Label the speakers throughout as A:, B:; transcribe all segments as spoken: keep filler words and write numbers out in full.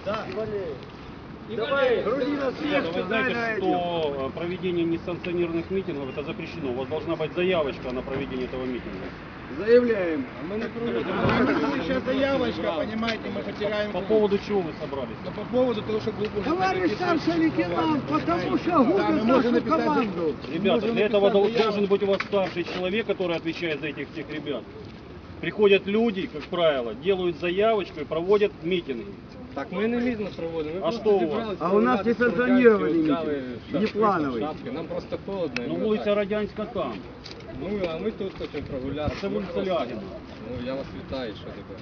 A: Да.
B: Давай, груди на
C: Ребята,
B: свет,
C: вы знаете, что проведение несанкционированных митингов это запрещено. У вас должна быть заявочка на проведение этого митинга.
B: Заявляем.
A: А мы не проводим. Сейчас заявочка, понимаете, мы потеряем.
C: По поводу чего вы собрались?
A: Но по поводу того, что глубоко...
D: Товарищ старший лейтенант, потому что
A: Да, мы
D: губит
A: можем
D: нашу
A: написать...
D: команду.
C: Ребята,
A: можем
C: для этого
A: написать
C: дол-
A: заяву.
C: должен быть у вас старший человек, который отвечает за этих всех ребят. Приходят люди, как правило, делают заявочку и проводят митинги.
E: Так ми не мітинг проводимо. Ми
C: А
E: просто
C: що у вас?
E: зібралися
B: А у нас
E: погуляти,
B: несанкціонований
E: взяли
B: мітинг,
E: шапки,
B: неплановий.
E: шапки. Нам просто холодно. і
C: Ну,
E: ми
C: вулиця
E: так.
C: Радянська там.
E: Ну, а ми тут хочемо прогулятися.
C: А це вулиця
E: Ми просто-
C: Лягіна.
E: Ну, я вас вітаю, що таке.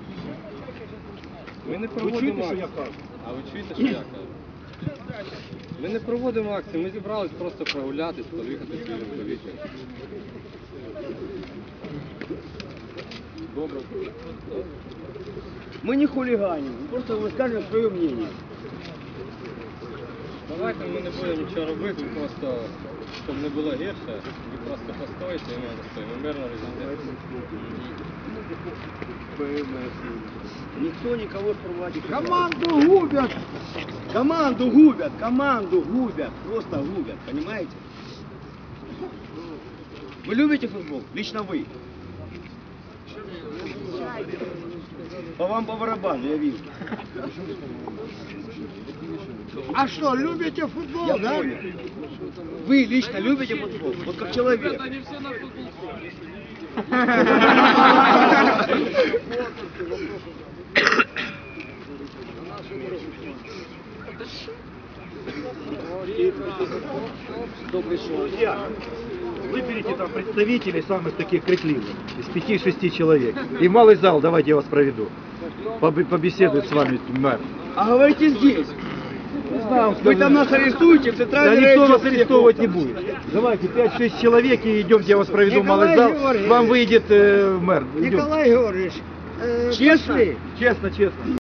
E: Ми не
C: Ви
E: проводимо
C: чуєте, що
E: акції.
C: я кажу?
E: А ви чуєте, що я кажу? Ми не проводимо акції, ми зібрались просто прогулятись, поїхати свіжим повітрям. Добре.
B: Мы не хулиганим, мы просто высказываем свое мнение.
E: Давайте ми не будемо нічого робити, ви просто, щоб не було гірше, ви просто постоїте і ми постоїмо, мирно розійдемо.
B: Никто никого сформулировать не может.
D: Команду губят.
B: Команду губят, команду губят, просто губят, понимаете? Вы любите футбол? Лично вы. По вам по барабану, я вижу.
D: А что, любите футбол,
B: Я
D: да?
B: понял. Вы лично любите футбол? Вот как человек.
F: Друзья, выберите там представителей самых таких крикливых, из пяти-шести человек. И в малый зал, давайте я вас проведу. Побе- Побеседует с вами мэр.
B: А говорите здесь. Вы там нас арестуете в
F: Да
B: центральной
F: никто
B: районе
F: вас
B: всех
F: арестовывать не
B: опытов.
F: будет. Давайте пять-шесть человек и идемте, я вас проведу в малый
D: Николай
F: зал.
D: Георгиевич.
F: Вам выйдет э, мэр. Идем.
D: Николай Георгиевич, э,
B: Честно?
D: пошли.
F: Честно, честно.